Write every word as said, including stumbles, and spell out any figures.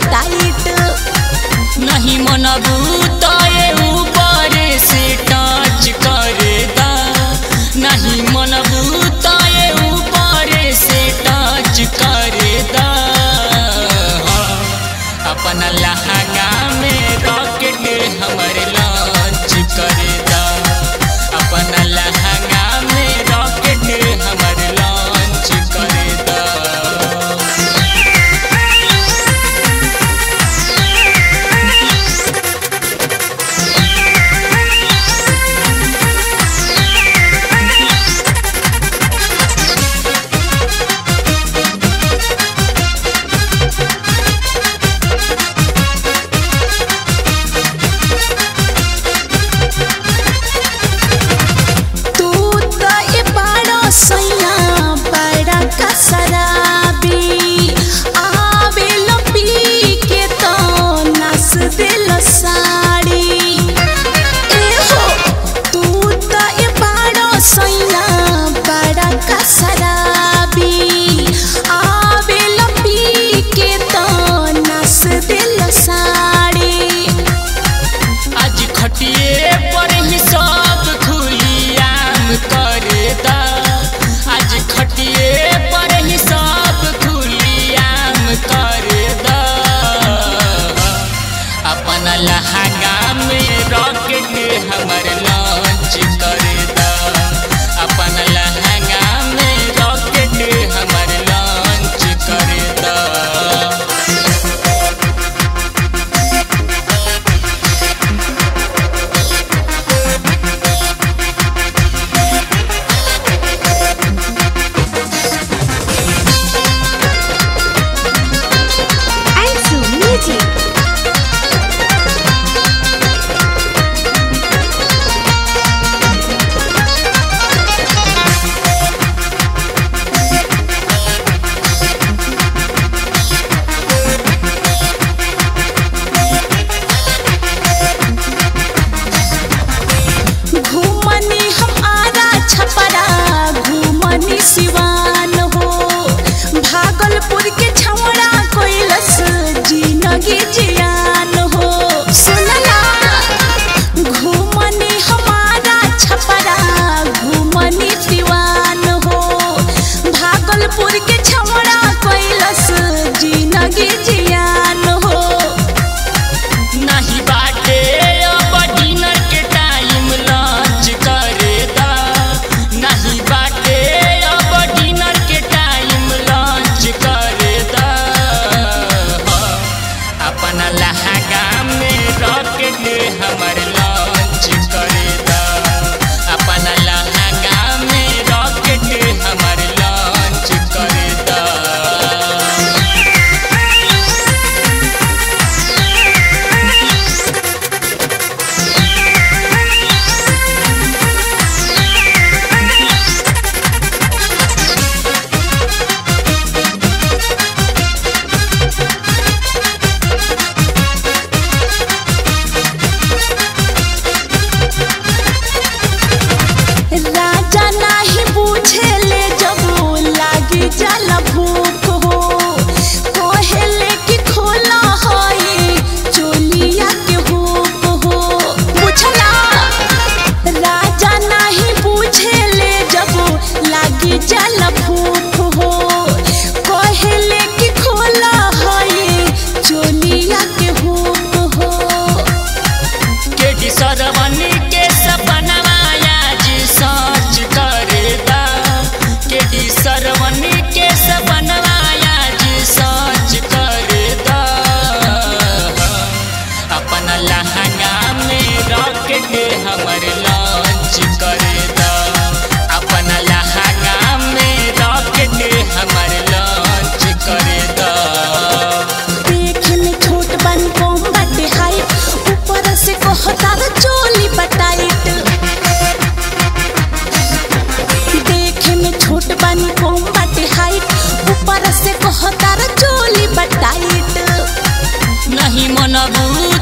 Tight. नहीं मनबू तो ये ऊपर से टच करेगा, नहीं मनबू तो ये ऊपर से टच करेगा। अपना लहंगा में रॉकेट हमारे लॉन्च करेगा, अपना लहंगा में रॉकेट हमारे लॉन्च करेगा। लहंगा में रॉकेट हमारे लॉन्च करेगा, अपना लहंगा में रॉकेट हमारे लॉन्च करेगा। Anshu music। हमारे लॉन्च करेगा, अपना लहंगा में रॉकेट हमारे लॉन्च करेगा। देखे में छोट बन कम बाटे हाइट, ऊपर से कहता चोली बटाइट। देखे में छोट बन कम बाटे हाइट, ऊपर से कहता चोली बटाइट। नहीं मनबू